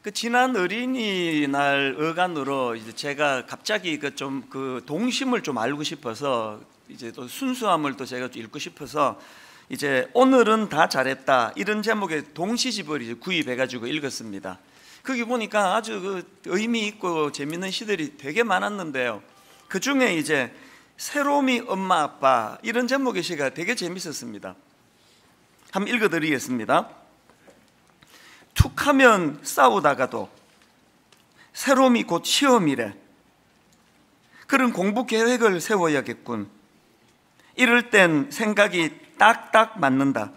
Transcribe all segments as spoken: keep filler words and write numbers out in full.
그 지난 어린이날 어간으로 이제 제가 갑자기 그 좀 그 동심을 좀 알고 싶어서 이제 또 순수함을 또 제가 좀 읽고 싶어서 이제 오늘은 다 잘했다 이런 제목의 동시집을 이제 구입해가지고 읽었습니다. 거기 보니까 아주 그 의미 있고 재밌는 시들이 되게 많았는데요. 그 중에 이제 새로미 엄마 아빠 이런 제목의 시가 되게 재밌었습니다. 한번 읽어드리겠습니다. 툭하면 싸우다가도 새로미 곧 시험이래. 그런 공부 계획을 세워야겠군. 이럴 땐 생각이 딱딱 맞는다.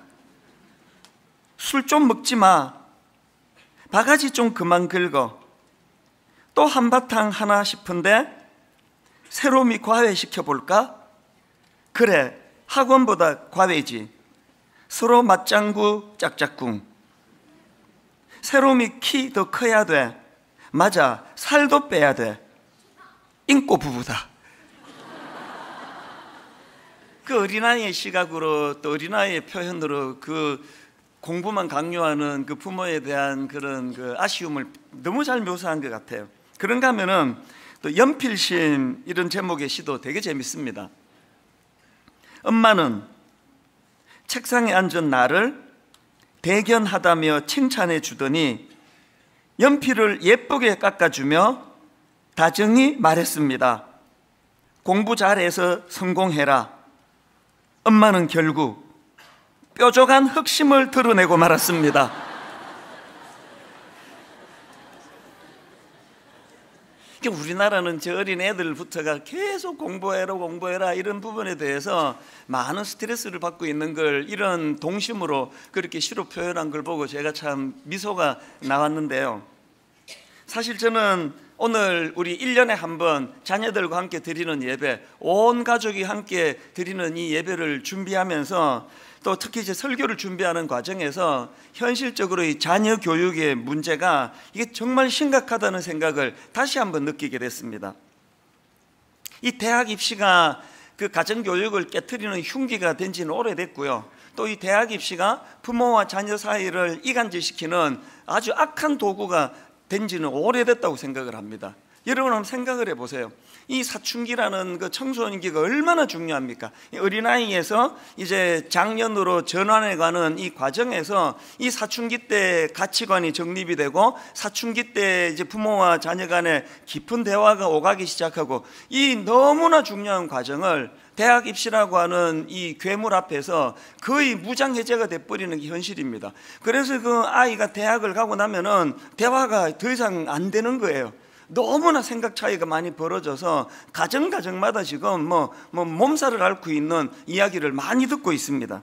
술 좀 먹지 마. 바가지 좀 그만 긁어. 또 한바탕 하나 싶은데 새로미 과외 시켜볼까? 그래, 학원보다 과외지. 서로 맞장구 짝짝꿍. 새로미 키 더 커야 돼. 맞아, 살도 빼야 돼. 인꼬 부부다. 그 어린아이의 시각으로 또 어린아이의 표현으로 그 공부만 강요하는 그 부모에 대한 그런 그 아쉬움을 너무 잘 묘사한 것 같아요. 그런가 하면은 또 연필심 이런 제목의 시도 되게 재밌습니다. 엄마는 책상에 앉은 나를 대견하다며 칭찬해 주더니 연필을 예쁘게 깎아주며 다정히 말했습니다. 공부 잘해서 성공해라. 엄마는 결국 뾰족한 흑심을 드러내고 말았습니다. 우리나라는 저 어린 애들부터가 계속 공부해라 공부해라 이런 부분에 대해서 많은 스트레스를 받고 있는 걸 이런 동심으로 그렇게 시로 표현한 걸 보고 제가 참 미소가 나왔는데요. 사실 저는 오늘 우리 일 년에 한 번 자녀들과 함께 드리는 예배, 온 가족이 함께 드리는 이 예배를 준비하면서 또 특히 이제 설교를 준비하는 과정에서 현실적으로 이 자녀 교육의 문제가 이게 정말 심각하다는 생각을 다시 한번 느끼게 됐습니다. 이 대학 입시가 그 가정교육을 깨트리는 흉기가 된 지는 오래됐고요. 또 이 대학 입시가 부모와 자녀 사이를 이간질시키는 아주 악한 도구가 된 지는 오래됐다고 생각을 합니다. 여러분 한번 생각을 해보세요. 이 사춘기라는 그 청소년기가 얼마나 중요합니까? 어린아이에서 이제 장년으로 전환해가는 이 과정에서 이 사춘기 때 가치관이 정립이 되고 사춘기 때 이제 부모와 자녀 간에 깊은 대화가 오가기 시작하고 이 너무나 중요한 과정을 대학 입시라고 하는 이 괴물 앞에서 거의 무장해제가 돼버리는 게 현실입니다. 그래서 그 아이가 대학을 가고 나면은 대화가 더 이상 안 되는 거예요. 너무나 생각 차이가 많이 벌어져서 가정 가정마다 지금 뭐, 뭐 몸살을 앓고 있는 이야기를 많이 듣고 있습니다.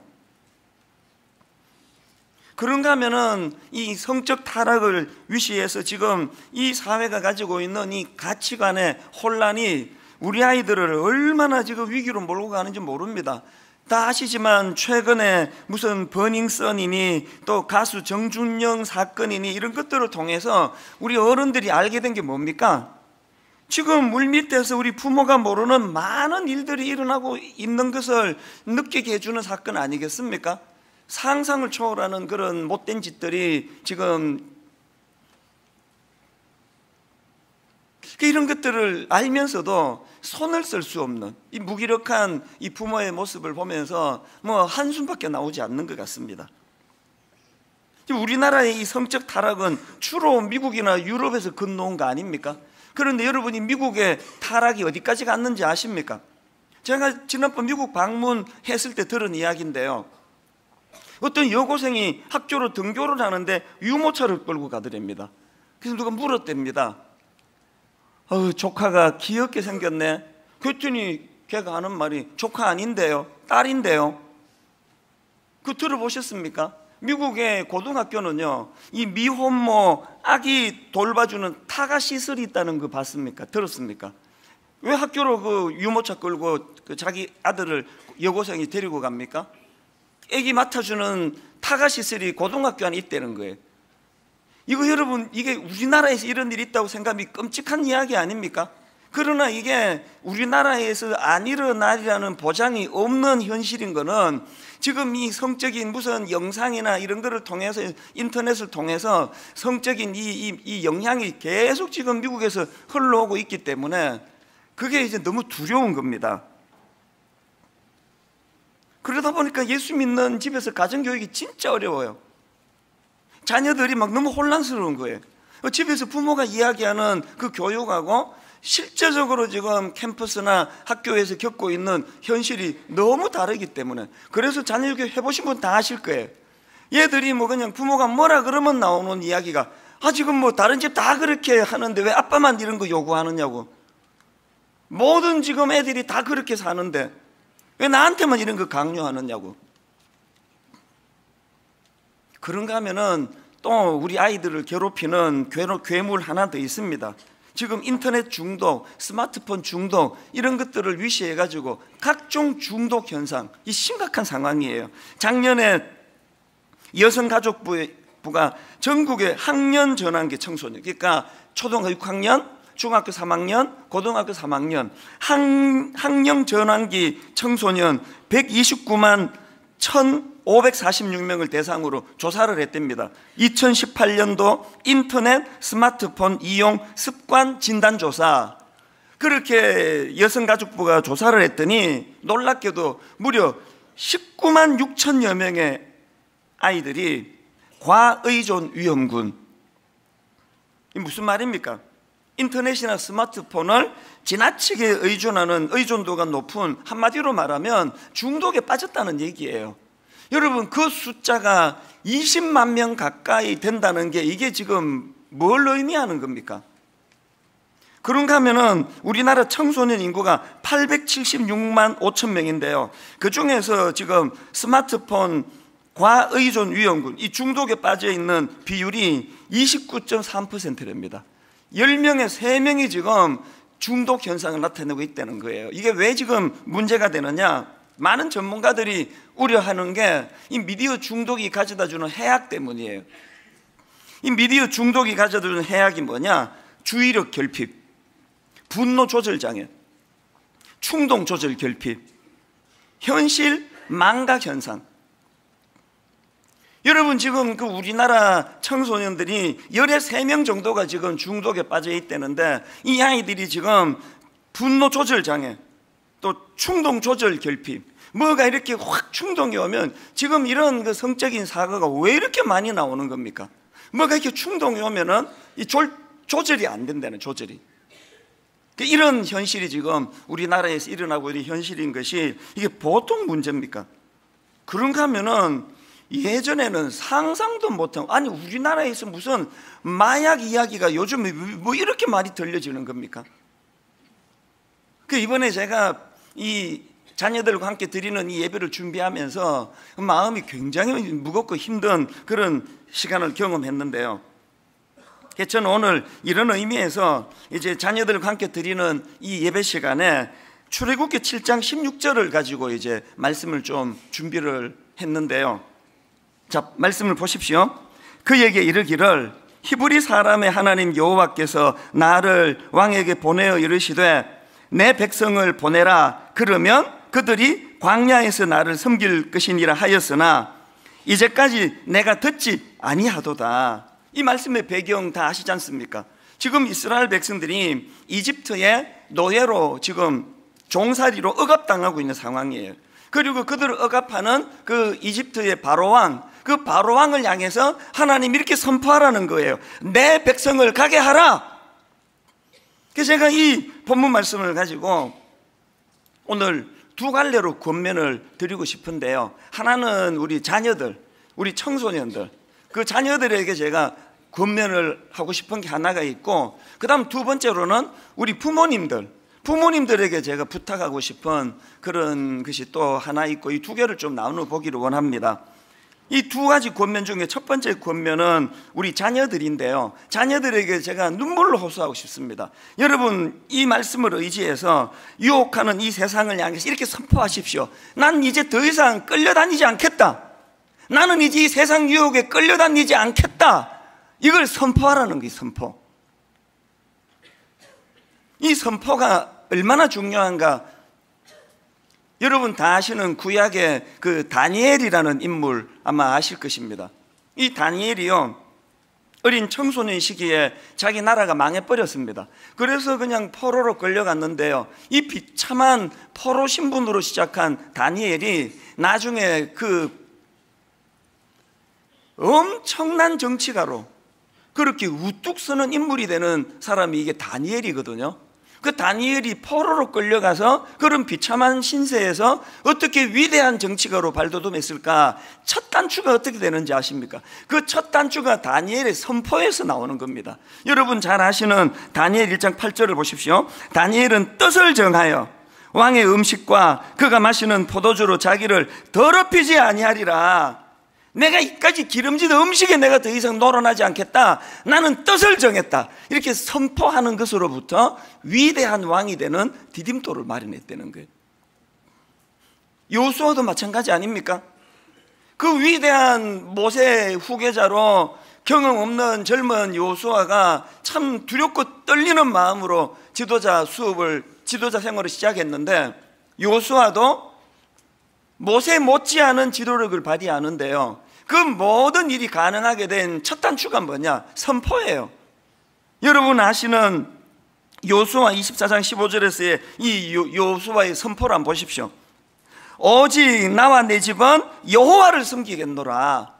그런가 하면은 이 성적 타락을 위시해서 지금 이 사회가 가지고 있는 이 가치관의 혼란이 우리 아이들을 얼마나 지금 위기로 몰고 가는지 모릅니다. 다 아시지만 최근에 무슨 버닝썬이니 또 가수 정준영 사건이니 이런 것들을 통해서 우리 어른들이 알게 된 게 뭡니까? 지금 물밑에서 우리 부모가 모르는 많은 일들이 일어나고 있는 것을 느끼게 해주는 사건 아니겠습니까? 상상을 초월하는 그런 못된 짓들이 지금 이런 것들을 알면서도 손을 쓸 수 없는 이 무기력한 이 부모의 모습을 보면서 뭐 한숨밖에 나오지 않는 것 같습니다. 우리나라의 이 성적 타락은 주로 미국이나 유럽에서 건너온 거 아닙니까? 그런데 여러분이 미국의 타락이 어디까지 갔는지 아십니까? 제가 지난번 미국 방문했을 때 들은 이야기인데요. 어떤 여고생이 학교로 등교를 하는데 유모차를 끌고 가더랍니다. 그래서 누가 물었답니다. 어우, 조카가 귀엽게 생겼네. 그랬더니 걔가 하는 말이 조카 아닌데요, 딸인데요. 그거 들어보셨습니까? 미국의 고등학교는요, 이 미혼모 아기 돌봐주는 타가 시설이 있다는 거 봤습니까? 들었습니까? 왜 학교로 그 유모차 끌고 그 자기 아들을 여고생이 데리고 갑니까? 아기 맡아주는 타가 시설이 고등학교 안에 있다는 거예요. 이거 여러분, 이게 우리나라에서 이런 일이 있다고 생각하면 끔찍한 이야기 아닙니까? 그러나 이게 우리나라에서 안 일어나리라는 보장이 없는 현실인 거는 지금 이 성적인 무슨 영상이나 이런 거를 통해서, 인터넷을 통해서 성적인 이, 이, 이 영향이 계속 지금 미국에서 흘러오고 있기 때문에 그게 이제 너무 두려운 겁니다. 그러다 보니까 예수 믿는 집에서 가정교육이 진짜 어려워요. 자녀들이 막 너무 혼란스러운 거예요. 집에서 부모가 이야기하는 그 교육하고 실제적으로 지금 캠퍼스나 학교에서 겪고 있는 현실이 너무 다르기 때문에, 그래서 자녀교육 해보신 분 다 아실 거예요. 얘들이 뭐 그냥 부모가 뭐라 그러면 나오는 이야기가, 아 지금 뭐 다른 집 다 그렇게 하는데 왜 아빠만 이런 거 요구하느냐고, 모든 지금 애들이 다 그렇게 사는데 왜 나한테만 이런 거 강요하느냐고. 그런가 하면은 또 우리 아이들을 괴롭히는 괴물 하나 더 있습니다. 지금 인터넷 중독, 스마트폰 중독 이런 것들을 위시해 가지고 각종 중독 현상, 이 심각한 상황이에요. 작년에 여성가족부가 전국의 학년 전환기 청소년, 그러니까 초등학교 육 학년, 중학교 삼 학년, 고등학교 삼 학년 학, 학령 전환기 청소년 백이십구만 천오백사십육 명을 대상으로 조사를 했답니다. 이천십팔 년도 인터넷 스마트폰 이용 습관 진단조사, 그렇게 여성가족부가 조사를 했더니 놀랍게도 무려 십구만 육천여 명의 아이들이 과의존 위험군. 이 무슨 말입니까? 인터넷이나 스마트폰을 지나치게 의존하는, 의존도가 높은, 한마디로 말하면 중독에 빠졌다는 얘기예요. 여러분, 그 숫자가 이십만 명 가까이 된다는 게 이게 지금 뭘 의미하는 겁니까? 그런가 하면은 우리나라 청소년 인구가 팔백칠십육만 오천 명인데요. 그 중에서 지금 스마트폰 과의존 위험군, 이 중독에 빠져 있는 비율이 이십구 점 삼 퍼센트랍니다. 열 명에 세 명이 지금 중독 현상을 나타내고 있다는 거예요. 이게 왜 지금 문제가 되느냐? 많은 전문가들이 우려하는 게 이 미디어 중독이 가져다 주는 해악 때문이에요. 이 미디어 중독이 가져다 주는 해악이 뭐냐? 주의력 결핍, 분노 조절 장애, 충동 조절 결핍, 현실 망각 현상. 여러분, 지금 그 우리나라 청소년들이 열세 명 정도가 지금 중독에 빠져 있다는데, 이 아이들이 지금 분노 조절 장애, 또 충동 조절 결핍, 뭐가 이렇게 확 충동이 오면 지금 이런 그 성적인 사고가 왜 이렇게 많이 나오는 겁니까? 뭐가 이렇게 충동이 오면은 이 조, 조절이 안 된다는, 조절이. 이런 현실이 지금 우리나라에서 일어나고 있는 현실인 것이 이게 보통 문제입니까? 그런가 하면은 예전에는 상상도 못한, 아니 우리나라에서 무슨 마약 이야기가 요즘 뭐 이렇게 많이 들려지는 겁니까? 그 이번에 제가 이 자녀들과 함께 드리는 이 예배를 준비하면서 마음이 굉장히 무겁고 힘든 그런 시간을 경험했는데요. 저는 오늘 이런 의미에서 이제 자녀들과 함께 드리는 이 예배 시간에 출애굽기 칠 장 십육 절을 가지고 이제 말씀을 좀 준비를 했는데요. 자, 말씀을 보십시오. 그에게 이르기를 히브리 사람의 하나님 여호와께서 나를 왕에게 보내어 이르시되 내 백성을 보내라. 그러면 그들이 광야에서 나를 섬길 것이니라 하였으나 이제까지 내가 듣지 아니하도다. 이 말씀의 배경 다 아시지 않습니까? 지금 이스라엘 백성들이 이집트의 노예로 지금 종살이로 억압당하고 있는 상황이에요. 그리고 그들을 억압하는 그 이집트의 바로왕, 그 바로왕을 향해서 하나님이 이렇게 선포하라는 거예요. 내 백성을 가게 하라. 그래서 제가 이 본문 말씀을 가지고 오늘 두 갈래로 권면을 드리고 싶은데요. 하나는 우리 자녀들, 우리 청소년들, 그 자녀들에게 제가 권면을 하고 싶은 게 하나가 있고, 그 다음 두 번째로는 우리 부모님들, 부모님들에게 제가 부탁하고 싶은 그런 것이 또 하나 있고, 이 두 개를 좀 나누어 보기를 원합니다. 이 두 가지 권면 중에 첫 번째 권면은 우리 자녀들인데요. 자녀들에게 제가 눈물로 호소하고 싶습니다. 여러분, 이 말씀을 의지해서 유혹하는 이 세상을 향해서 이렇게 선포하십시오. 난 이제 더 이상 끌려다니지 않겠다. 나는 이제 이 세상 유혹에 끌려다니지 않겠다. 이걸 선포하라는 게 선포. 이 선포가 얼마나 중요한가? 여러분 다 아시는 구약의 그 다니엘이라는 인물 아마 아실 것입니다. 이 다니엘이요, 어린 청소년 시기에 자기 나라가 망해버렸습니다. 그래서 그냥 포로로 끌려갔는데요, 이 비참한 포로 신분으로 시작한 다니엘이 나중에 그 엄청난 정치가로 그렇게 우뚝 서는 인물이 되는 사람이 이게 다니엘이거든요. 그 다니엘이 포로로 끌려가서 그런 비참한 신세에서 어떻게 위대한 정치가로 발돋움했을까? 첫 단추가 어떻게 되는지 아십니까? 그 첫 단추가 다니엘의 선포에서 나오는 겁니다. 여러분 잘 아시는 다니엘 일 장 팔 절을 보십시오. 다니엘은 뜻을 정하여 왕의 음식과 그가 마시는 포도주로 자기를 더럽히지 아니하리라. 내가 이까지 기름진 음식에 내가 더 이상 놀아나지 않겠다. 나는 뜻을 정했다. 이렇게 선포하는 것으로부터 위대한 왕이 되는 디딤돌을 마련했다는 거예요. 요수아도 마찬가지 아닙니까? 그 위대한 모세 후계자로 경험 없는 젊은 요수아가 참 두렵고 떨리는 마음으로 지도자 수업을, 지도자 생활을 시작했는데, 요수아도 모세 못지않은 지도력을 발휘하는데요, 그 모든 일이 가능하게 된 첫 단추가 뭐냐? 선포예요. 여러분 아시는 요수아 이십사 장 십오 절에서의 이 요수아의 선포를 한번 보십시오. 오직 나와 내 집은 여호와를 섬기겠노라.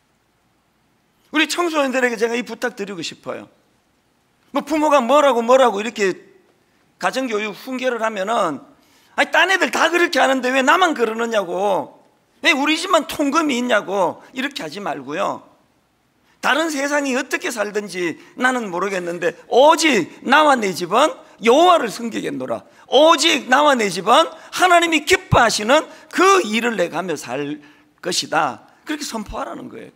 우리 청소년들에게 제가 이 부탁 드리고 싶어요. 뭐 부모가 뭐라고 뭐라고 이렇게 가정교육 훈계를 하면은, 아니 딴 애들 다 그렇게 하는데 왜 나만 그러느냐고, 왜 우리 집만 통금이 있냐고 이렇게 하지 말고요, 다른 세상이 어떻게 살든지 나는 모르겠는데 오직 나와 내 집은 여호와를 섬기겠노라. 오직 나와 내 집은 하나님이 기뻐하시는 그 일을 내가 하며 살 것이다. 그렇게 선포하라는 거예요.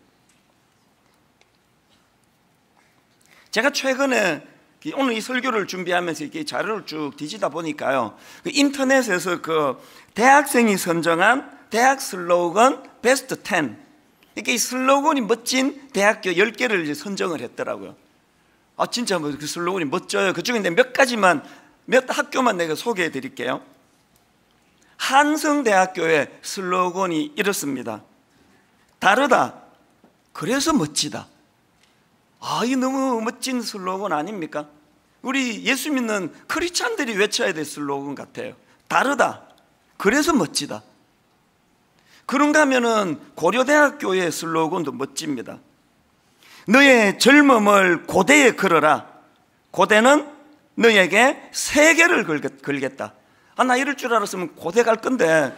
제가 최근에 오늘 이 설교를 준비하면서 이렇게 자료를 쭉 뒤지다 보니까요, 그 인터넷에서 그 대학생이 선정한 대학 슬로건 베스트 텐, 이렇게 이 슬로건이 멋진 대학교 열 개를 이제 선정을 했더라고요. 아 진짜 뭐 그 슬로건이 멋져요. 그 중에 몇 가지만, 몇 학교만 내가 소개해 드릴게요. 한성대학교의 슬로건이 이렇습니다. 다르다, 그래서 멋지다. 아, 이 너무 멋진 슬로건 아닙니까? 우리 예수 믿는 크리스찬들이 외쳐야 될 슬로건 같아요. 다르다, 그래서 멋지다. 그런가 하면은 고려대학교의 슬로건도 멋집니다. 너의 젊음을 고대에 걸어라. 고대는 너에게 세계를 걸겠다. 아, 나 이럴 줄 알았으면 고대 갈 건데.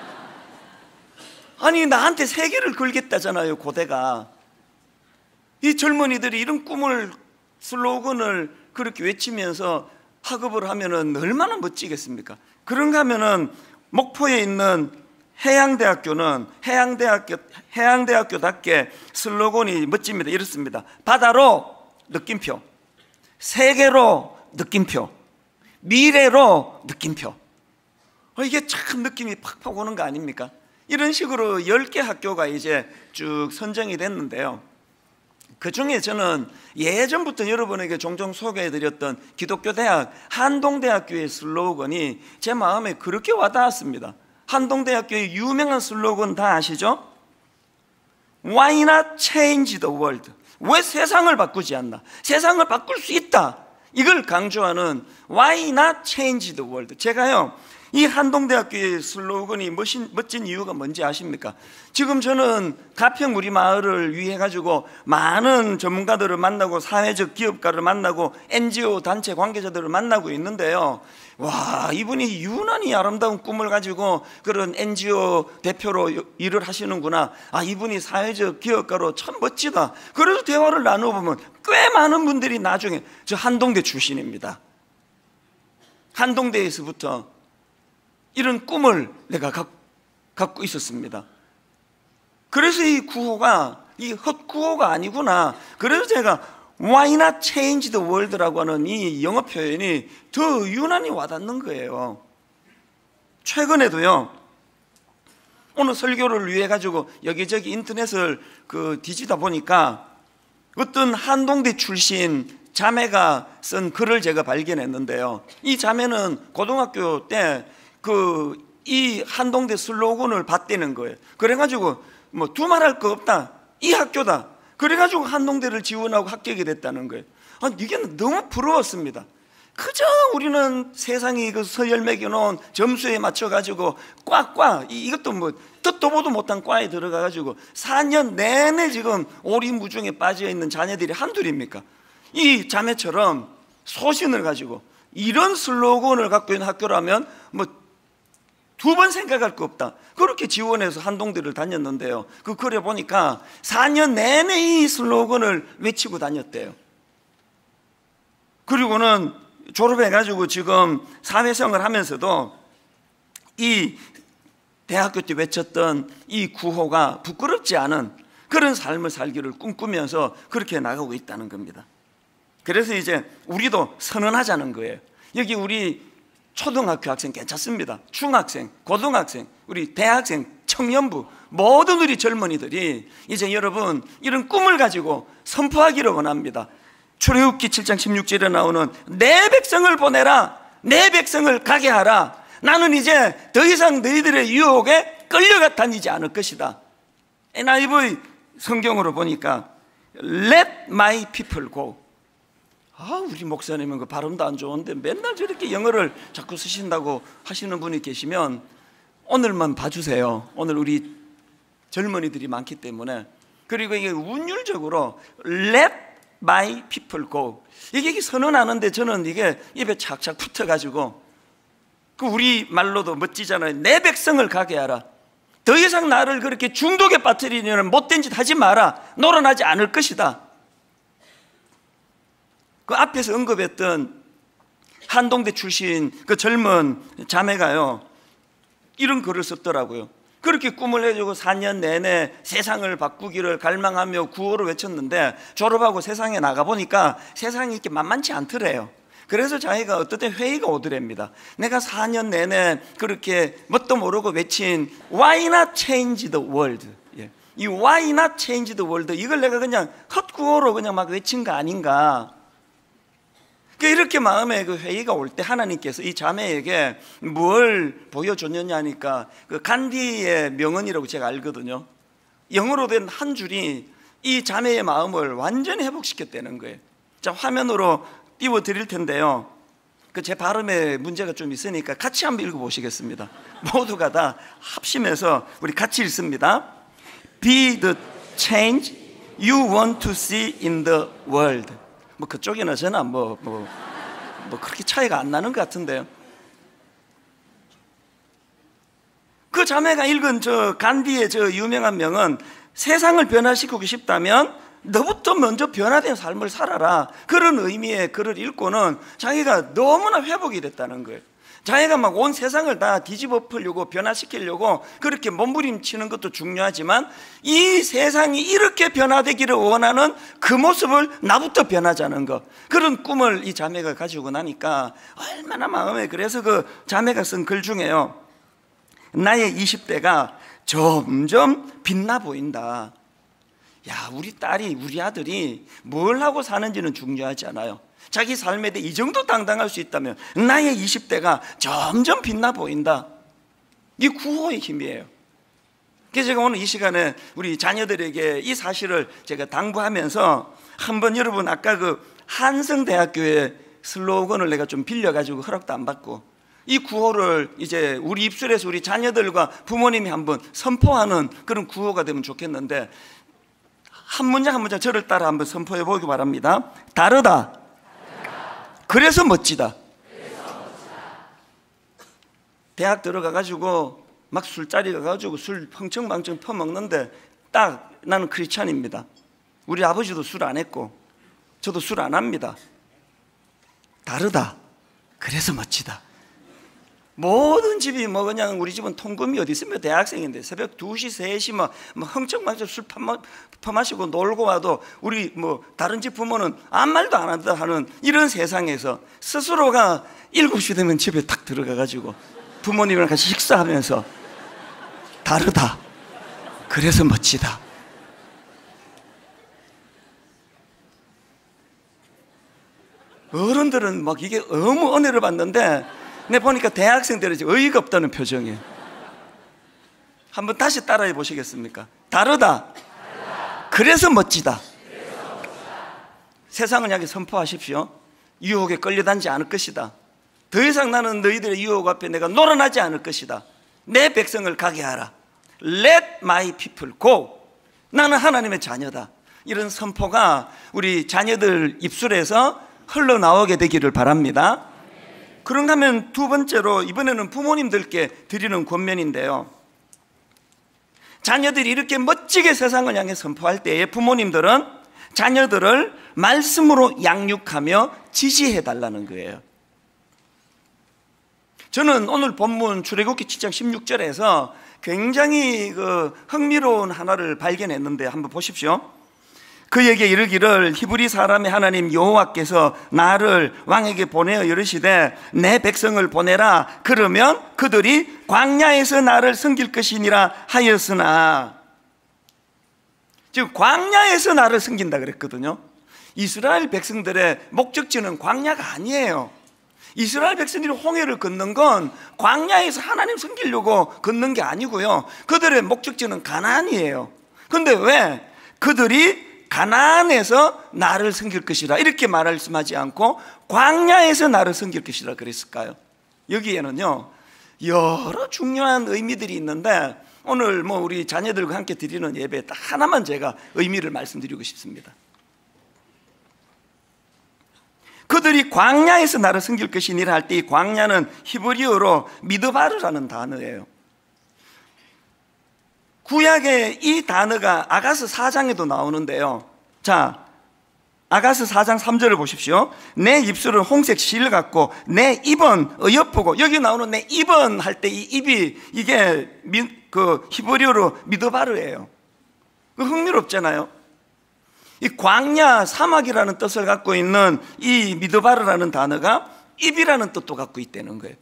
아니 나한테 세계를 걸겠다잖아요, 고대가. 이 젊은이들이 이런 꿈을, 슬로건을 그렇게 외치면서 학업을 하면은 얼마나 멋지겠습니까? 그런가 하면은 목포에 있는 해양대학교는 해양대학교, 해양대학교답게 슬로건이 멋집니다. 이렇습니다. 바다로 느낌표, 세계로 느낌표, 미래로 느낌표. 어, 이게 참 느낌이 팍팍 오는 거 아닙니까? 이런 식으로 열 개 학교가 이제 쭉 선정이 됐는데요, 그 중에 저는 예전부터 여러분에게 종종 소개해드렸던 기독교 대학 한동대학교의 슬로건이 제 마음에 그렇게 와닿았습니다. 한동대학교의 유명한 슬로건 다 아시죠? Why not change the world? 왜 세상을 바꾸지 않나? 세상을 바꿀 수 있다. 이걸 강조하는 Why not change the world? 제가요, 이 한동대학교의 슬로건이 멋진, 멋진 이유가 뭔지 아십니까? 지금 저는 가평 우리 마을을 위해 가지고 많은 전문가들을 만나고 사회적 기업가를 만나고 엔지오 단체 관계자들을 만나고 있는데요, 와, 이분이 유난히 아름다운 꿈을 가지고 그런 엔지오 대표로 일을 하시는구나. 아, 이분이 사회적 기업가로 참 멋지다. 그래서 대화를 나눠보면 꽤 많은 분들이 나중에 저 한동대 출신입니다, 한동대에서부터 이런 꿈을 내가 갖, 갖고 있었습니다. 그래서 이 구호가 이 헛구호가 아니구나. 그래서 제가 Why not change the world라고 하는 이 영어 표현이 더 유난히 와닿는 거예요. 최근에도요, 오늘 설교를 위해 가지고 여기저기 인터넷을 그 뒤지다 보니까 어떤 한동대 출신 자매가 쓴 글을 제가 발견했는데요. 이 자매는 고등학교 때 그 이 한동대 슬로건을 받대는 거예요. 그래가지고 뭐 두말할 거 없다, 이 학교다, 그래가지고 한동대를 지원하고 합격이 됐다는 거예요. 아, 이게 너무 부러웠습니다. 그저 우리는 세상이 그 서열 매겨놓은 점수에 맞춰가지고 꽉꽉, 이것도 뭐 듣도 보도 못한 과에 들어가가지고 사 년 내내 지금 오리무중에 빠져있는 자녀들이 한둘입니까? 이 자매처럼 소신을 가지고 이런 슬로건을 갖고 있는 학교라면 뭐 두 번 생각할 거 없다, 그렇게 지원해서 한동대를 다녔는데요. 그 글에 보니까 사 년 내내 이 슬로건을 외치고 다녔대요. 그리고는 졸업해가지고 지금 사회생활 하면서도 이 대학교 때 외쳤던 이 구호가 부끄럽지 않은 그런 삶을 살기를 꿈꾸면서 그렇게 나가고 있다는 겁니다. 그래서 이제 우리도 선언하자는 거예요. 여기 우리 초등학교 학생 괜찮습니다. 중학생, 고등학생, 우리 대학생, 청년부, 모든 우리 젊은이들이 이제 여러분 이런 꿈을 가지고 선포하기를 원합니다. 출애굽기 칠 장 십육 절에 나오는 내 백성을 보내라, 내 백성을 가게 하라, 나는 이제 더 이상 너희들의 유혹에 끌려가 다니지 않을 것이다. 엔 아이 브이 성경으로 보니까 Let my people go. 아, 우리 목사님은 그 발음도 안 좋은데 맨날 저렇게 영어를 자꾸 쓰신다고 하시는 분이 계시면 오늘만 봐주세요. 오늘 우리 젊은이들이 많기 때문에. 그리고 이게 운율적으로 Let my people go, 이게 선언하는데 저는 이게 입에 착착 붙어가지고, 그 우리 말로도 멋지잖아요. 내 백성을 가게 하라, 더 이상 나를 그렇게 중독에 빠뜨리는 못된 짓 하지 마라, 노란하지 않을 것이다. 그 앞에서 언급했던 한동대 출신 그 젊은 자매가요, 이런 글을 썼더라고요. 그렇게 꿈을 해주고 사 년 내내 세상을 바꾸기를 갈망하며 구호를 외쳤는데 졸업하고 세상에 나가보니까 세상이 이렇게 만만치 않더래요. 그래서 자기가 어떨 때 회의가 오더랍니다. 내가 사 년 내내 그렇게 뭣도 모르고 외친 Why not change the world? 예. 이 Why not change the world, 이걸 내가 그냥 헛구호로 그냥 막 외친 거 아닌가. 이렇게 마음에 그 회의가 올 때 하나님께서 이 자매에게 뭘 보여줬느냐 하니까 그 간디의 명언이라고 제가 알거든요. 영어로 된 한 줄이 이 자매의 마음을 완전히 회복시켰다는 거예요. 자, 화면으로 띄워 드릴 텐데요. 그 제 발음에 문제가 좀 있으니까 같이 한번 읽어 보시겠습니다. 모두가 다 합심해서 우리 같이 읽습니다. Be the change you want to see in the world. 뭐 그쪽이나 저나 뭐, 뭐, 뭐 그렇게 차이가 안 나는 것 같은데요. 그 자매가 읽은 저 간디의 저 유명한 명언, 세상을 변화시키고 싶다면 너부터 먼저 변화된 삶을 살아라, 그런 의미의 글을 읽고는 자기가 너무나 회복이 됐다는 거예요. 자기가 막 온 세상을 다 뒤집어 풀려고 변화시키려고 그렇게 몸부림치는 것도 중요하지만 이 세상이 이렇게 변화되기를 원하는 그 모습을 나부터 변하자는 것, 그런 꿈을 이 자매가 가지고 나니까 얼마나 마음에, 그래서 그 자매가 쓴 글 중에요, 나의 이십 대가 점점 빛나 보인다. 야, 우리 딸이, 우리 아들이 뭘 하고 사는지는 중요하지 않아요. 자기 삶에 대해 이 정도 당당할 수 있다면 나의 이십 대가 점점 빛나 보인다. 이 구호의 힘이에요. 그래서 제가 오늘 이 시간에 우리 자녀들에게 이 사실을 제가 당부하면서 한번 여러분, 아까 그 한성대학교의 슬로건을 내가 좀 빌려가지고 허락도 안 받고 이 구호를 이제 우리 입술에서 우리 자녀들과 부모님이 한번 선포하는 그런 구호가 되면 좋겠는데, 한 문장 한 문장 저를 따라 한번 선포해 보기 바랍니다. 다르다, 그래서 멋지다. 대학 들어가가지고 막 술자리 가가지고 술 펑청망청 퍼먹는데 딱 나는 크리스찬입니다. 우리 아버지도 술 안 했고 저도 술 안 합니다. 다르다, 그래서 멋지다. 모든 집이 뭐 그냥, 우리 집은 통금이 어디 있으면 대학생인데 새벽 두 시, 세 시 막, 막 흥청망청 술 퍼마, 퍼마시고 놀고 와도 우리 뭐 다른 집 부모는 아무 말도 안 한다 하는 이런 세상에서 스스로가 일곱 시 되면 집에 탁 들어가가지고 부모님이랑 같이 식사하면서 다르다, 그래서 멋지다. 어른들은 막 이게 너무 은혜를 받는데 내 보니까 대학생들은 어이가 없다는 표정이에요. 한번 다시 따라해 보시겠습니까? 다르다. 그래서 멋지다. 세상을 향해 선포하십시오. 유혹에 끌려다니지 않을 것이다. 더 이상 나는 너희들의 유혹 앞에 내가 놀아나지 않을 것이다. 내 백성을 가게 하라. Let my people go. 나는 하나님의 자녀다. 이런 선포가 우리 자녀들 입술에서 흘러나오게 되기를 바랍니다. 그런가 하면 두 번째로 이번에는 부모님들께 드리는 권면인데요, 자녀들이 이렇게 멋지게 세상을 향해 선포할 때에 부모님들은 자녀들을 말씀으로 양육하며 지시해 달라는 거예요. 저는 오늘 본문 출애굽기 칠 장 십육 절에서 굉장히 그 흥미로운 하나를 발견했는데 한번 보십시오. 그에게 이르기를 히브리 사람의 하나님 여호와께서 나를 왕에게 보내어 이르시되 내 백성을 보내라. 그러면 그들이 광야에서 나를 섬길 것이니라 하였으나, 지금 광야에서 나를 섬긴다 그랬거든요. 이스라엘 백성들의 목적지는 광야가 아니에요. 이스라엘 백성들이 홍해를 걷는 건 광야에서 하나님 섬기려고 걷는 게 아니고요, 그들의 목적지는 가나안이에요. 그런데 왜 그들이 가나안에서 나를 섬길 것이라 이렇게 말씀하지 않고 광야에서 나를 섬길 것이라 그랬을까요? 여기에는요 여러 중요한 의미들이 있는데 오늘 뭐 우리 자녀들과 함께 드리는 예배에 딱 하나만 제가 의미를 말씀드리고 싶습니다. 그들이 광야에서 나를 섬길 것이니라 할 때 이 광야는 히브리어로 미드바르라는 단어예요. 구약의 이 단어가 아가서 사 장에도 나오는데요, 자, 아가서 사 장 삼 절을 보십시오. 내 입술은 홍색 실 같고 내 입은 어여쁘고, 여기 나오는 내 입은 할 때 이 입이 이게 미, 그 히브리어로 미드바르예요. 그 흥미롭잖아요. 이 광야 사막이라는 뜻을 갖고 있는 이 미드바르라는 단어가 입이라는 뜻도 갖고 있다는 거예요.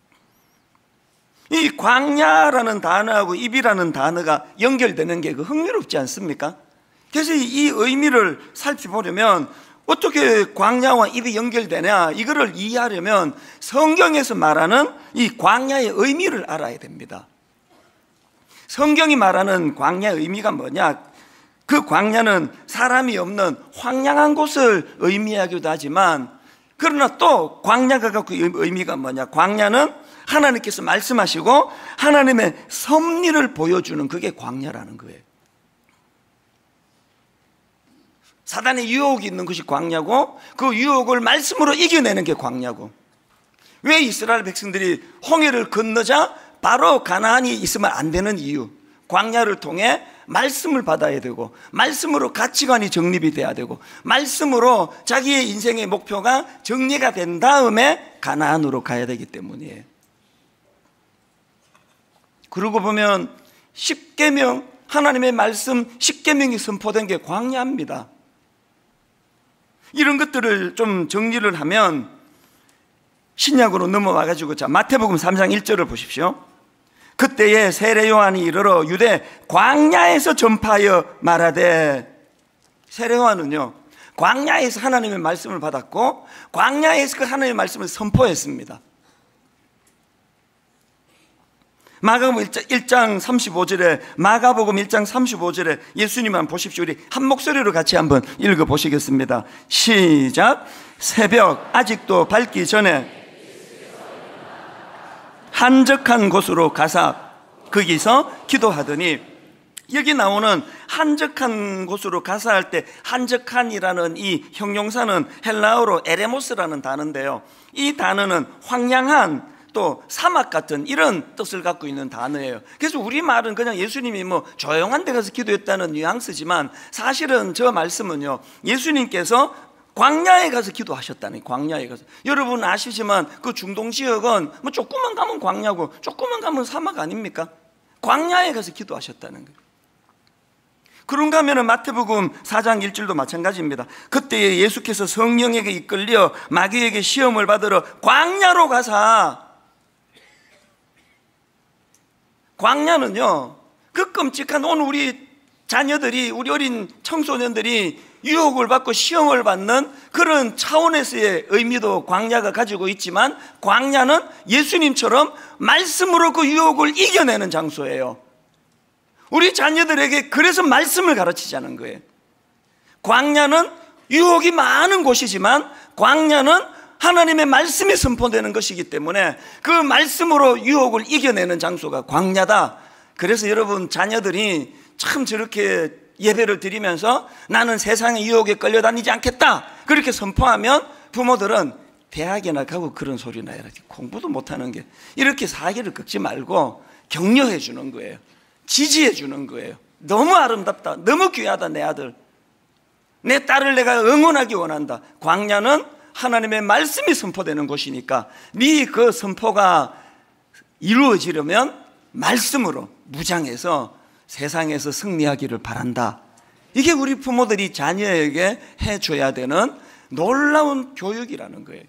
이 광야라는 단어하고 입이라는 단어가 연결되는 게 그 흥미롭지 않습니까? 그래서 이 의미를 살펴보려면 어떻게 광야와 입이 연결되냐, 이거를 이해하려면 성경에서 말하는 이 광야의 의미를 알아야 됩니다. 성경이 말하는 광야의 의미가 뭐냐? 그 광야는 사람이 없는 황량한 곳을 의미하기도 하지만, 그러나 또 광야가 갖고 의미가 뭐냐? 광야는 하나님께서 말씀하시고 하나님의 섭리를 보여주는, 그게 광야라는 거예요. 사단의 유혹이 있는 것이 광야고, 그 유혹을 말씀으로 이겨내는 게 광야고, 왜 이스라엘 백성들이 홍해를 건너자 바로 가나안이 있으면 안 되는 이유, 광야를 통해 말씀을 받아야 되고, 말씀으로 가치관이 정립이 돼야 되고, 말씀으로 자기의 인생의 목표가 정리가 된 다음에 가나안으로 가야 되기 때문이에요. 그러고 보면 십계명, 하나님의 말씀 십계명이 선포된 게 광야입니다. 이런 것들을 좀 정리를 하면 신약으로 넘어와 가지고, 자, 마태복음 삼 장 일 절을 보십시오. 그때에 세례 요한이 이르러 유대 광야에서 전파하여 말하되, 세례 요한은요 광야에서 하나님의 말씀을 받았고 광야에서 그 하나님의 말씀을 선포했습니다. 마가복음 일 장 삼십오 절에, 마가복음 일 장 삼십오 절에 예수님만 보십시오. 우리 한 목소리로 같이 한번 읽어보시겠습니다. 시작. 새벽 아직도 밝기 전에 한적한 곳으로 가사 거기서 기도하더니, 여기 나오는 한적한 곳으로 가사 할 때 한적한이라는 이 형용사는 헬라어로 에레모스라는 단어인데요, 이 단어는 황량한, 또 사막 같은 이런 뜻을 갖고 있는 단어예요. 그래서 우리말은 그냥 예수님이 뭐 조용한 데 가서 기도했다는 뉘앙스지만, 사실은 저 말씀은요 예수님께서 광야에 가서 기도하셨다는, 광야에 가서. 여러분 아시지만 그 중동 지역은 뭐 조금만 가면 광야고 조금만 가면 사막 아닙니까? 광야에 가서 기도하셨다는 거예요. 그런가 하면 마태복음 사 장 일 절도 마찬가지입니다. 그때 예수께서 성령에게 이끌려 마귀에게 시험을 받으러 광야로 가사, 광야는요 그 끔찍한, 오늘 우리 자녀들이, 우리 어린 청소년들이 유혹을 받고 시험을 받는 그런 차원에서의 의미도 광야가 가지고 있지만, 광야는 예수님처럼 말씀으로 그 유혹을 이겨내는 장소예요. 우리 자녀들에게 그래서 말씀을 가르치자는 거예요. 광야는 유혹이 많은 곳이지만, 광야는 하나님의 말씀이 선포되는 것이기 때문에 그 말씀으로 유혹을 이겨내는 장소가 광야다. 그래서 여러분 자녀들이 참 저렇게 예배를 드리면서 나는 세상의 유혹에 끌려다니지 않겠다 그렇게 선포하면, 부모들은 대학이나 가고 그런 소리 나요. 공부도 못하는 게 이렇게 사기를 꺾지 말고 격려해 주는 거예요. 지지해 주는 거예요. 너무 아름답다, 너무 귀하다, 내 아들, 내 딸을 내가 응원하기 원한다. 광야는 하나님의 말씀이 선포되는 곳이니까 네 그 선포가 이루어지려면 말씀으로 무장해서 세상에서 승리하기를 바란다. 이게 우리 부모들이 자녀에게 해줘야 되는 놀라운 교육이라는 거예요.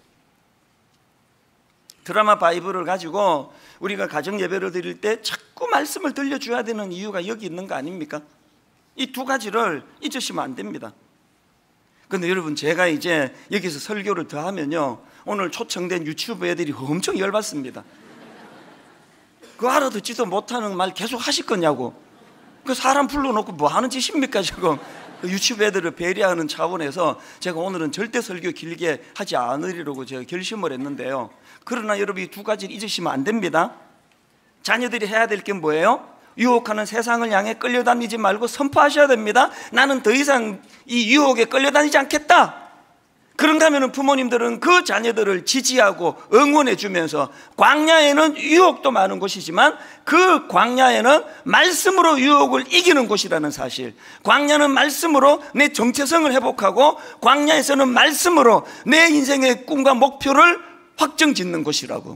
드라마 바이블을 가지고 우리가 가정 예배를 드릴 때 자꾸 말씀을 들려줘야 되는 이유가 여기 있는 거 아닙니까? 이 두 가지를 잊으시면 안 됩니다. 그런데 여러분, 제가 이제 여기서 설교를 더 하면요, 오늘 초청된 유튜브 애들이 엄청 열받습니다. 그 알아듣지도 못하는 말 계속 하실 거냐고. 그 사람 불러놓고 뭐 하는 짓입니까 지금. 유튜브 애들을 배려하는 차원에서 제가 오늘은 절대 설교 길게 하지 않으리라고 제가 결심을 했는데요, 그러나 여러분 이 두 가지를 잊으시면 안 됩니다. 자녀들이 해야 될 게 뭐예요? 유혹하는 세상을 향해 끌려다니지 말고 선포하셔야 됩니다. 나는 더 이상 이 유혹에 끌려다니지 않겠다. 그런가 하면 부모님들은 그 자녀들을 지지하고 응원해 주면서, 광야에는 유혹도 많은 곳이지만 그 광야에는 말씀으로 유혹을 이기는 곳이라는 사실, 광야는 말씀으로 내 정체성을 회복하고 광야에서는 말씀으로 내 인생의 꿈과 목표를 확정짓는 곳이라고.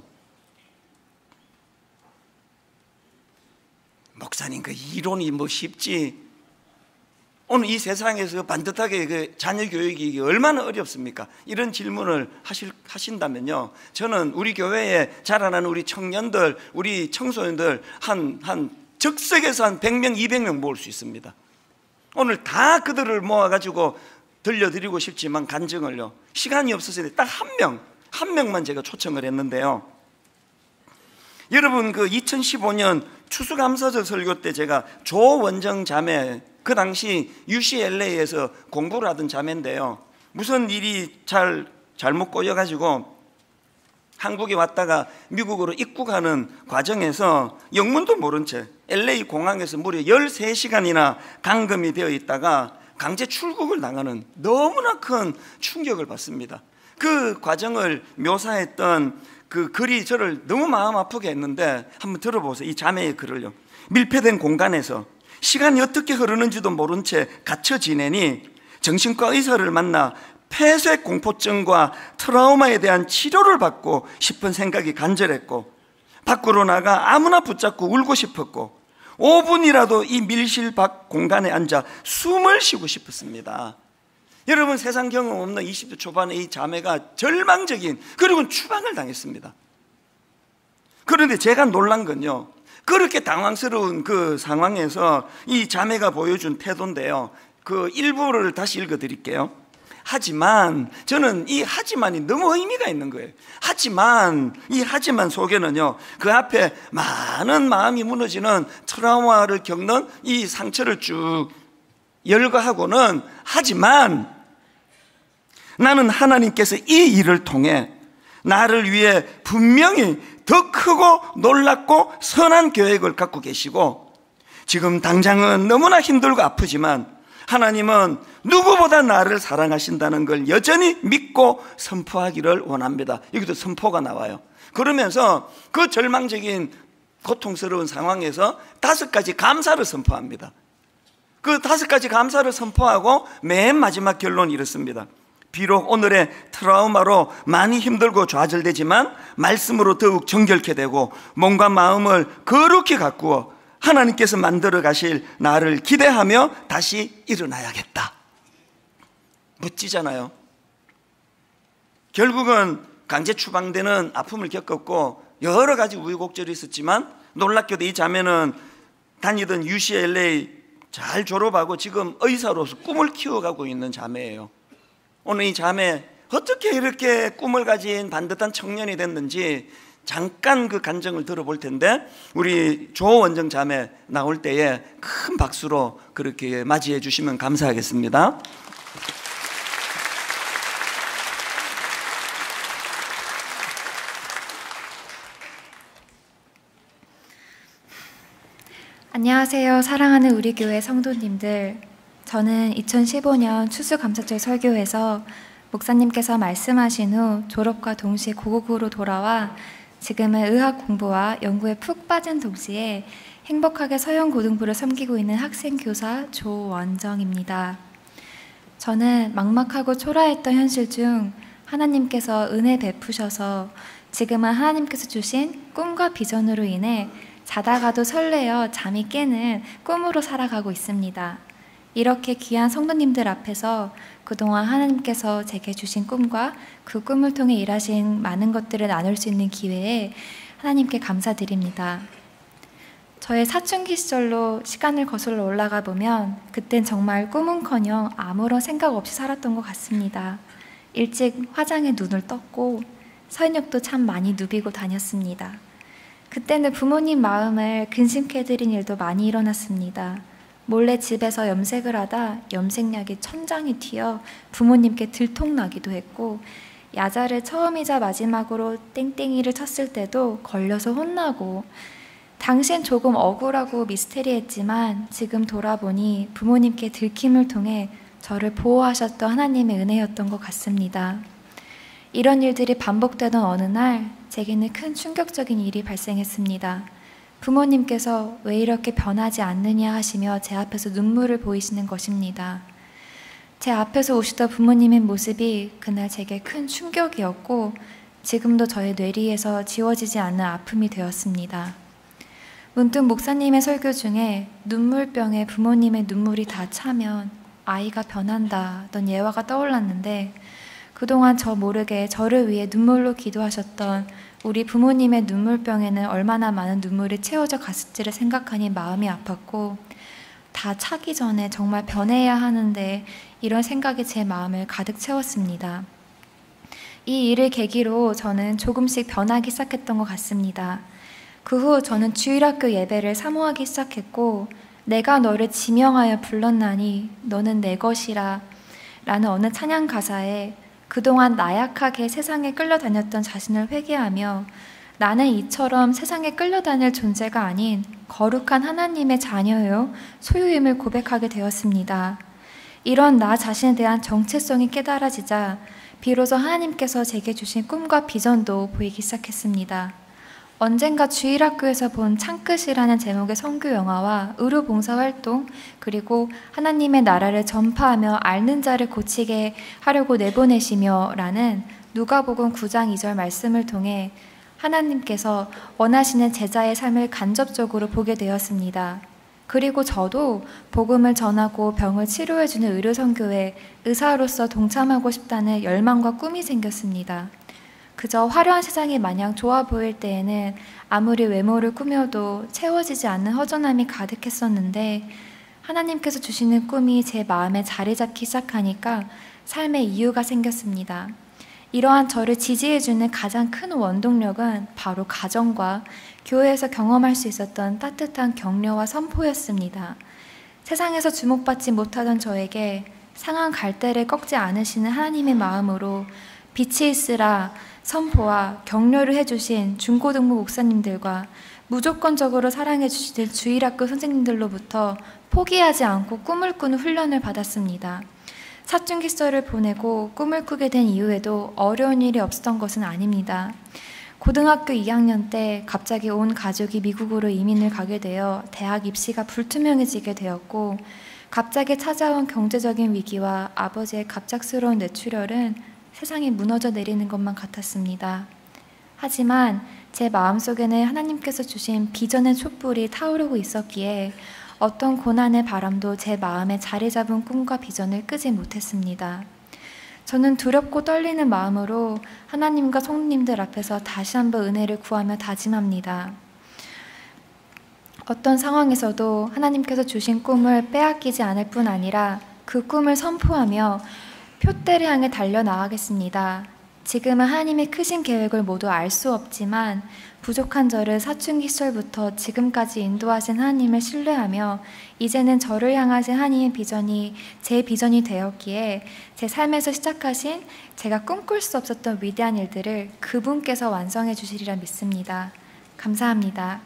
목사님, 그 이론이 뭐 쉽지, 오늘 이 세상에서 반듯하게 그 자녀 교육이 얼마나 어렵습니까? 이런 질문을 하실, 하신다면요, 저는 우리 교회에 자라나는 우리 청년들, 우리 청소년들 한, 한 적석에서 한 백 명, 이백 명 모을 수 있습니다. 오늘 다 그들을 모아가지고 들려드리고 싶지만 간증을요, 시간이 없어서 딱 한 명, 한 명만 제가 초청을 했는데요, 여러분 그 이천십오 년 추수감사절 설교 때 제가 조원정 자매, 그 당시 유씨엘에이에서 공부를 하던 자매인데요, 무슨 일이 잘 잘못 꼬여가지고 한국에 왔다가 미국으로 입국하는 과정에서 영문도 모른 채 엘에이 공항에서 무려 열세 시간이나 감금이 되어 있다가 강제 출국을 당하는 너무나 큰 충격을 받습니다. 그 과정을 묘사했던 그 글이 저를 너무 마음 아프게 했는데, 한번 들어보세요. 이 자매의 글을요. 밀폐된 공간에서 시간이 어떻게 흐르는지도 모른 채 갇혀 지내니 정신과 의사를 만나 폐쇄 공포증과 트라우마에 대한 치료를 받고 싶은 생각이 간절했고, 밖으로 나가 아무나 붙잡고 울고 싶었고, 오 분이라도 이 밀실 밖 공간에 앉아 숨을 쉬고 싶었습니다. 여러분, 세상 경험 없는 이십 대 초반의 이 자매가 절망적인, 그리고 추방을 당했습니다. 그런데 제가 놀란 건요, 그렇게 당황스러운 그 상황에서 이 자매가 보여준 태도인데요, 그 일부를 다시 읽어드릴게요. 하지만, 저는 이 하지만이 너무 의미가 있는 거예요. 하지만, 이 하지만 속에는요, 그 앞에 많은 마음이 무너지는 트라우마를 겪는 이 상처를 쭉 열거하고는, 하지만 나는 하나님께서 이 일을 통해 나를 위해 분명히 더 크고 놀랍고 선한 계획을 갖고 계시고, 지금 당장은 너무나 힘들고 아프지만 하나님은 누구보다 나를 사랑하신다는 걸 여전히 믿고 선포하기를 원합니다. 여기도 선포가 나와요. 그러면서 그 절망적인 고통스러운 상황에서 다섯 가지 감사를 선포합니다. 그 다섯 가지 감사를 선포하고 맨 마지막 결론이 이렇습니다. 비록 오늘의 트라우마로 많이 힘들고 좌절되지만 말씀으로 더욱 정결케 되고 몸과 마음을 거룩히 가꾸어 하나님께서 만들어 가실 나를 기대하며 다시 일어나야겠다. 멋지잖아요. 결국은 강제 추방되는 아픔을 겪었고 여러 가지 우여곡절이 있었지만, 놀랍게도 이 자매는 다니던 유씨엘에이 잘 졸업하고 지금 의사로서 꿈을 키워가고 있는 자매예요. 오늘 이 자매 어떻게 이렇게 꿈을 가진 반듯한 청년이 됐는지 잠깐 그 간증을 들어볼 텐데, 우리 조원정 자매 나올 때에 큰 박수로 그렇게 맞이해 주시면 감사하겠습니다. 안녕하세요. 사랑하는 우리 교회 성도님들, 저는 이천십오 년 추수감사절 설교에서 목사님께서 말씀하신 후 졸업과 동시에 고국으로 돌아와 지금은 의학 공부와 연구에 푹 빠진 동시에 행복하게 서영고등부를 섬기고 있는 학생교사 조원정입니다. 저는 막막하고 초라했던 현실 중 하나님께서 은혜 베푸셔서 지금은 하나님께서 주신 꿈과 비전으로 인해 자다가도 설레어 잠이 깨는 꿈으로 살아가고 있습니다. 이렇게 귀한 성도님들 앞에서 그동안 하나님께서 제게 주신 꿈과 그 꿈을 통해 일하신 많은 것들을 나눌 수 있는 기회에 하나님께 감사드립니다. 저의 사춘기 시절로 시간을 거슬러 올라가 보면 그땐 정말 꿈은커녕 아무런 생각 없이 살았던 것 같습니다. 일찍 화장에 눈을 떴고 서인역도 참 많이 누비고 다녔습니다. 그때는 부모님 마음을 근심케 해드린 일도 많이 일어났습니다. 몰래 집에서 염색을 하다 염색약이 천장이 튀어 부모님께 들통나기도 했고, 야자를 처음이자 마지막으로 땡땡이를 쳤을 때도 걸려서 혼나고, 당시엔 조금 억울하고 미스테리했지만 지금 돌아보니 부모님께 들킴을 통해 저를 보호하셨던 하나님의 은혜였던 것 같습니다. 이런 일들이 반복되던 어느 날 제게는 큰 충격적인 일이 발생했습니다. 부모님께서 왜 이렇게 변하지 않느냐 하시며 제 앞에서 눈물을 보이시는 것입니다. 제 앞에서 오시던 부모님의 모습이 그날 제게 큰 충격이었고 지금도 저의 뇌리에서 지워지지 않는 아픔이 되었습니다. 문득 목사님의 설교 중에 눈물병에 부모님의 눈물이 다 차면 아이가 변한다던 예화가 떠올랐는데, 그동안 저 모르게 저를 위해 눈물로 기도하셨던 우리 부모님의 눈물병에는 얼마나 많은 눈물이 채워져 갔을지를 생각하니 마음이 아팠고, 다 차기 전에 정말 변해야 하는데 이런 생각이 제 마음을 가득 채웠습니다. 이 일을 계기로 저는 조금씩 변하기 시작했던 것 같습니다. 그 후 저는 주일학교 예배를 사모하기 시작했고, 내가 너를 지명하여 불렀나니 너는 내 것이라 라는 어느 찬양 가사에 그동안 나약하게 세상에 끌려다녔던 자신을 회개하며 나는 이처럼 세상에 끌려다닐 존재가 아닌 거룩한 하나님의 자녀요 소유임을 고백하게 되었습니다. 이런 나 자신에 대한 정체성이 깨달아지자 비로소 하나님께서 제게 주신 꿈과 비전도 보이기 시작했습니다. 언젠가 주일학교에서 본 창끝이라는 제목의 선교 영화와 의료 봉사활동, 그리고 하나님의 나라를 전파하며 앓는 자를 고치게 하려고 내보내시며 라는 누가복음 구 장 이 절 말씀을 통해 하나님께서 원하시는 제자의 삶을 간접적으로 보게 되었습니다. 그리고 저도 복음을 전하고 병을 치료해주는 의료 선교에 의사로서 동참하고 싶다는 열망과 꿈이 생겼습니다. 그저 화려한 세상이 마냥 좋아 보일 때에는 아무리 외모를 꾸며도 채워지지 않는 허전함이 가득했었는데, 하나님께서 주시는 꿈이 제 마음에 자리 잡기 시작하니까 삶의 이유가 생겼습니다. 이러한 저를 지지해주는 가장 큰 원동력은 바로 가정과 교회에서 경험할 수 있었던 따뜻한 격려와 선포였습니다. 세상에서 주목받지 못하던 저에게 상한 갈대를 꺾지 않으시는 하나님의 마음으로 빛이 있으라 선포와 격려를 해주신 중고등부 목사님들과 무조건적으로 사랑해 주시는 주일학교 선생님들로부터 포기하지 않고 꿈을 꾸는 훈련을 받았습니다. 사춘기 시절을 보내고 꿈을 꾸게 된 이후에도 어려운 일이 없었던 것은 아닙니다. 고등학교 이 학년 때 갑자기 온 가족이 미국으로 이민을 가게 되어 대학 입시가 불투명해지게 되었고, 갑자기 찾아온 경제적인 위기와 아버지의 갑작스러운 뇌출혈은 세상이 무너져 내리는 것만 같았습니다. 하지만 제 마음속에는 하나님께서 주신 비전의 촛불이 타오르고 있었기에 어떤 고난의 바람도 제 마음에 자리 잡은 꿈과 비전을 끄지 못했습니다. 저는 두렵고 떨리는 마음으로 하나님과 성도님들 앞에서 다시 한번 은혜를 구하며 다짐합니다. 어떤 상황에서도 하나님께서 주신 꿈을 빼앗기지 않을 뿐 아니라 그 꿈을 선포하며 표대를 향해 달려나가겠습니다. 지금은 하나님의 크신 계획을 모두 알 수 없지만 부족한 저를 사춘기 시절부터 지금까지 인도하신 하나님을 신뢰하며 이제는 저를 향하신 하나님의 비전이 제 비전이 되었기에 제 삶에서 시작하신 제가 꿈꿀 수 없었던 위대한 일들을 그분께서 완성해 주시리라 믿습니다. 감사합니다.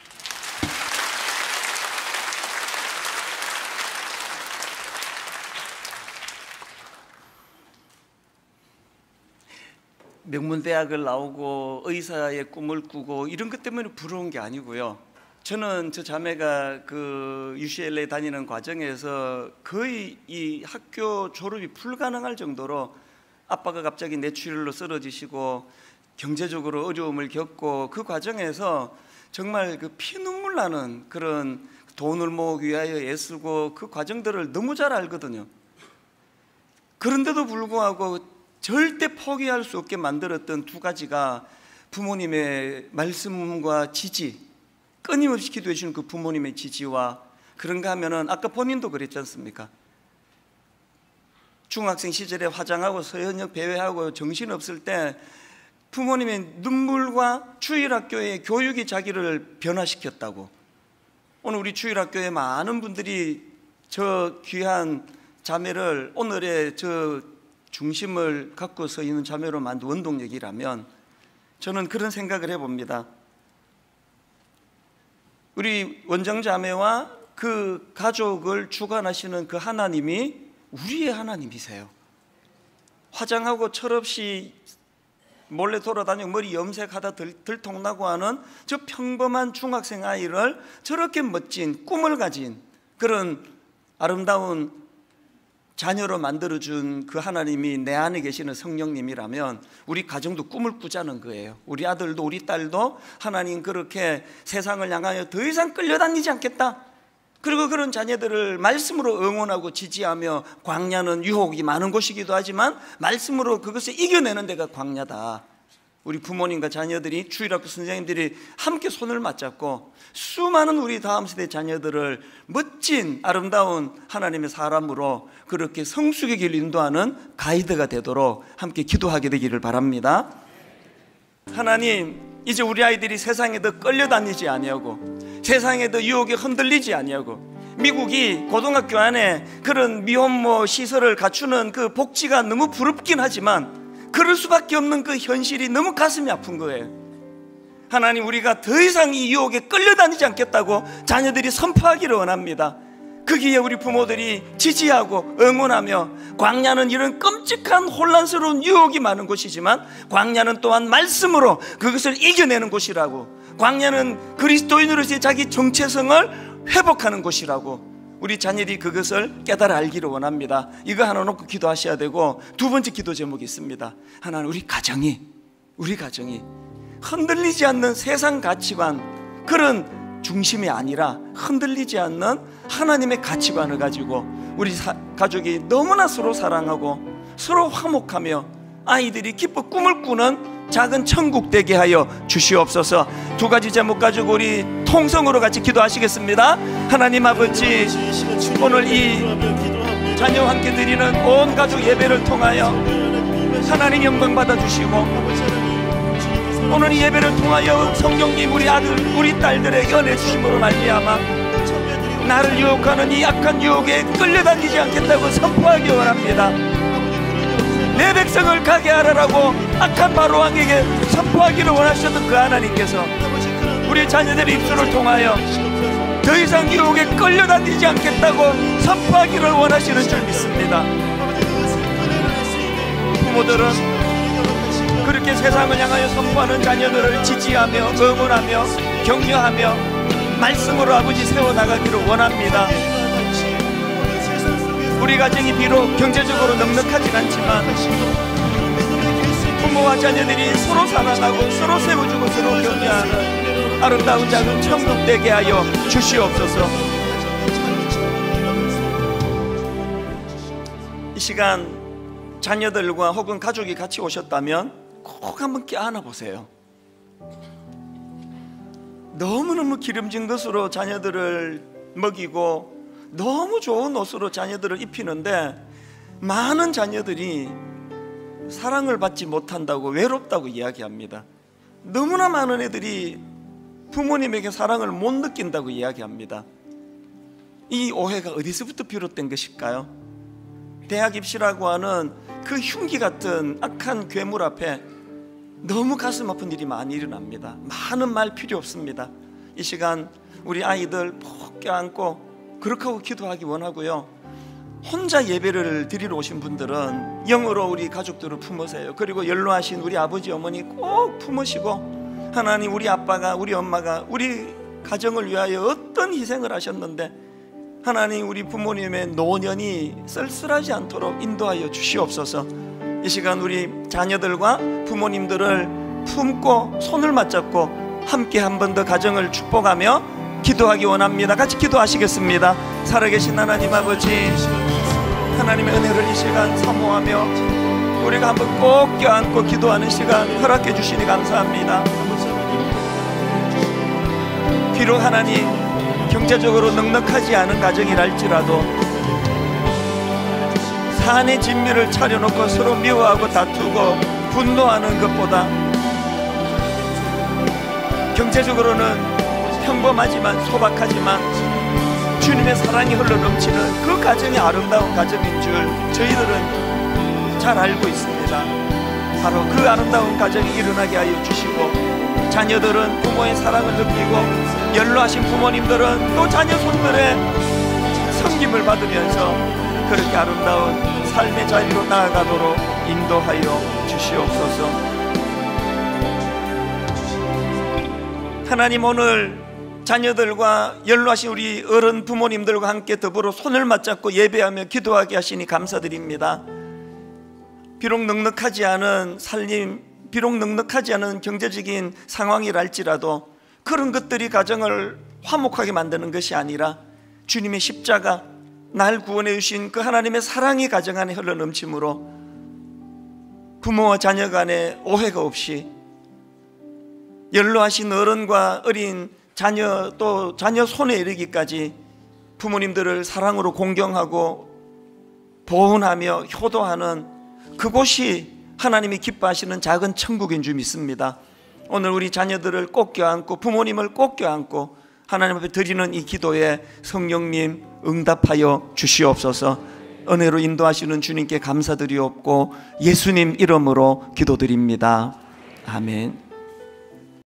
명문대학을 나오고 의사의 꿈을 꾸고 이런 것 때문에 부러운 게 아니고요. 저는 저 자매가 그 유씨엘에이 다니는 과정에서 거의 이 학교 졸업이 불가능할 정도로 아빠가 갑자기 뇌출혈로 쓰러지시고 경제적으로 어려움을 겪고 그 과정에서 정말 그 피눈물 나는 그런 돈을 모으기 위하여 애쓰고 그 과정들을 너무 잘 알거든요. 그런데도 불구하고 절대 포기할 수 없게 만들었던 두 가지가 부모님의 말씀과 지지, 끊임없이 기도해 주시는 그 부모님의 지지와, 그런가 하면은 아까 본인도 그랬지 않습니까? 중학생 시절에 화장하고 서현역 배회하고 정신없을 때 부모님의 눈물과 주일학교의 교육이 자기를 변화시켰다고. 오늘 우리 주일학교에 많은 분들이 저 귀한 자매를 오늘의 저 중심을 갖고 서 있는 자매로 만든 원동력이라면 저는 그런 생각을 해봅니다. 우리 원정자매와 그 가족을 주관하시는 그 하나님이 우리의 하나님이세요. 화장하고 철없이 몰래 돌아다니고 머리 염색하다 들, 들통나고 하는 저 평범한 중학생 아이를 저렇게 멋진 꿈을 가진 그런 아름다운 자녀로 만들어준 그 하나님이 내 안에 계시는 성령님이라면 우리 가정도 꿈을 꾸자는 거예요. 우리 아들도 우리 딸도 하나님 그렇게 세상을 향하여 더 이상 끌려다니지 않겠다. 그리고 그런 자녀들을 말씀으로 응원하고 지지하며, 광야는 유혹이 많은 곳이기도 하지만 말씀으로 그것을 이겨내는 데가 광야다. 우리 부모님과 자녀들이, 주일학교 선생님들이 함께 손을 맞잡고 수많은 우리 다음 세대 자녀들을 멋진 아름다운 하나님의 사람으로 그렇게 성숙의 길을 인도하는 가이드가 되도록 함께 기도하게 되기를 바랍니다. 하나님, 이제 우리 아이들이 세상에 더 끌려다니지 아니하고 세상에 더 유혹에 흔들리지 아니하고, 미국이 고등학교 안에 그런 미혼모 시설을 갖추는 그 복지가 너무 부럽긴 하지만 그럴 수밖에 없는 그 현실이 너무 가슴이 아픈 거예요. 하나님, 우리가 더 이상 이 유혹에 끌려다니지 않겠다고 자녀들이 선포하기를 원합니다. 거기에 우리 부모들이 지지하고 응원하며, 광야는 이런 끔찍한 혼란스러운 유혹이 많은 곳이지만 광야는 또한 말씀으로 그것을 이겨내는 곳이라고, 광야는 그리스도인으로서의 자기 정체성을 회복하는 곳이라고 우리 자녀들이 그것을 깨달아 알기를 원합니다. 이거 하나 놓고 기도하셔야 되고, 두 번째 기도 제목이 있습니다. 하나는 우리 가정이 우리 가정이 흔들리지 않는 세상 가치관, 그런 중심이 아니라 흔들리지 않는 하나님의 가치관을 가지고 우리 사, 가족이 너무나 서로 사랑하고 서로 화목하며 아이들이 기뻐 꿈을 꾸는 작은 천국 되게 하여 주시옵소서. 두 가지 제목 가지고 우리 통성으로 같이 기도하시겠습니다. 하나님 아버지, 오늘 이 자녀와 함께 드리는 온 가족 예배를 통하여 하나님 영광 받아주시고, 오늘 이 예배를 통하여 성령님 우리 아들 우리 딸들에게 은혜 주심으로 말미암아 나를 유혹하는 이 악한 유혹에 끌려다니지 않겠다고 선포하기 원합니다. 내 백성을 가게 하라라고 악한 바로왕에게 선포하기를 원하셨던 그 하나님께서 우리 자녀들의 입술을 통하여 더 이상 유혹에 끌려다니지 않겠다고 선포하기를 원하시는 줄 믿습니다. 부모들은 그렇게 세상을 향하여 선포하는 자녀들을 지지하며 응원하며 격려하며 말씀으로 아버지 세워나가기를 원합니다. 우리 가정이 비록 경제적으로 넉넉하진 않지만 부모와 자녀들이 서로 사랑하고 서로 세워주고 서로 격려하는 아름다운 작은 천국 되게 하여 주시옵소서. 이 시간 자녀들과 혹은 가족이 같이 오셨다면 꼭 한번 껴안아 보세요. 너무너무 기름진 것으로 자녀들을 먹이고 너무 좋은 옷으로 자녀들을 입히는데 많은 자녀들이 사랑을 받지 못한다고 외롭다고 이야기합니다. 너무나 많은 애들이 부모님에게 사랑을 못 느낀다고 이야기합니다. 이 오해가 어디서부터 비롯된 것일까요? 대학 입시라고 하는 그 흉기 같은 악한 괴물 앞에 너무 가슴 아픈 일이 많이 일어납니다. 많은 말 필요 없습니다. 이 시간 우리 아이들 푹 껴안고 그렇게 하고 기도하기 원하고요. 혼자 예배를 드리러 오신 분들은 영으로 우리 가족들을 품으세요. 그리고 연로하신 우리 아버지 어머니 꼭 품으시고, 하나님 우리 아빠가 우리 엄마가 우리 가정을 위하여 어떤 희생을 하셨는데 하나님 우리 부모님의 노년이 쓸쓸하지 않도록 인도하여 주시옵소서. 이 시간 우리 자녀들과 부모님들을 품고 손을 맞잡고 함께 한 번 더 가정을 축복하며 기도하기 원합니다. 같이 기도하시겠습니다. 살아계신 하나님 아버지, 하나님의 은혜를 이 시간 사모하며 우리가 한번 꼭 껴안고 기도하는 시간 허락해 주시니 감사합니다. 비록 하나님 경제적으로 넉넉하지 않은 가정이랄지라도 산의 진미를 차려놓고 서로 미워하고 다투고 분노하는 것보다 경제적으로는 평범하지만 소박하지만 주님의 사랑이 흘러넘치는 그 가정이 아름다운 가정인 줄 저희들은 잘 알고 있습니다. 바로 그 아름다운 가정이 일어나게 하여 주시고, 자녀들은 부모의 사랑을 느끼고 연로하신 부모님들은 또 자녀 손들의 섬김을 받으면서 그렇게 아름다운 삶의 자리로 나아가도록 인도하여 주시옵소서. 하나님, 오늘 자녀들과 연로하신 우리 어른 부모님들과 함께 더불어 손을 맞잡고 예배하며 기도하게 하시니 감사드립니다. 비록 넉넉하지 않은 살림, 비록 넉넉하지 않은 경제적인 상황이랄지라도 그런 것들이 가정을 화목하게 만드는 것이 아니라 주님의 십자가, 날 구원해 주신 그 하나님의 사랑이 가정 안에 흘러넘침으로 부모와 자녀 간에 오해가 없이 연로하신 어른과 어린 자녀, 또 자녀 손에 이르기까지 부모님들을 사랑으로 공경하고 보훈하며 효도하는 그곳이 하나님이 기뻐하시는 작은 천국인 줄 믿습니다. 오늘 우리 자녀들을 꼭 껴안고 부모님을 꼭 껴안고 하나님 앞에 드리는 이 기도에 성령님 응답하여 주시옵소서. 은혜로 인도하시는 주님께 감사드리옵고 예수님 이름으로 기도드립니다. 아멘.